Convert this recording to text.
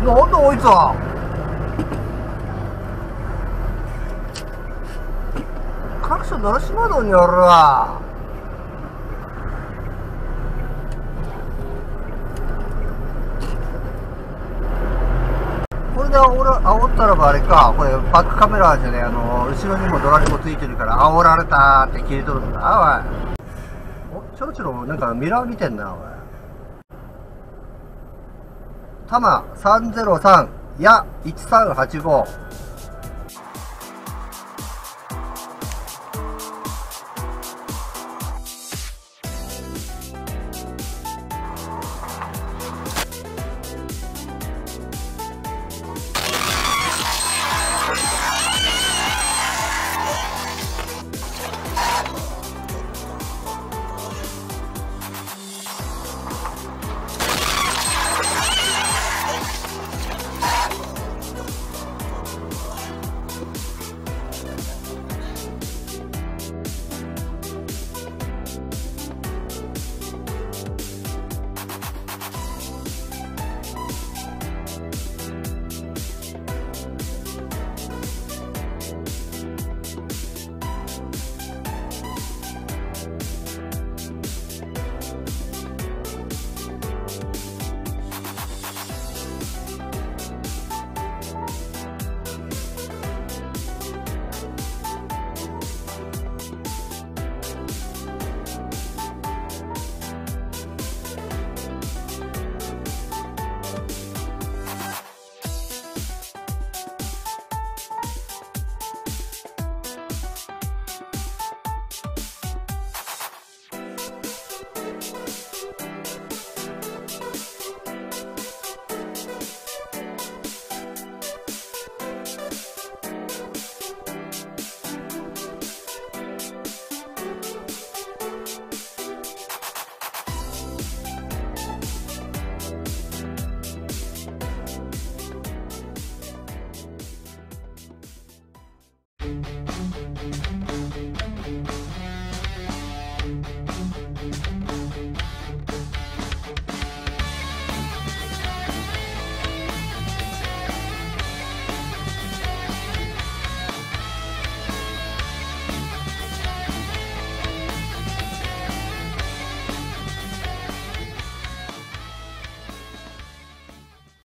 なんだこいつは。クラクション鳴らしまどんにやるわ。これで煽ったらばあれか、これバックカメラじゃね、後ろにもドラレコついてるから煽られたーって消えとるんだ、おい。ちょろちょろなんかミラー見てんな、おい。タマ303や1385。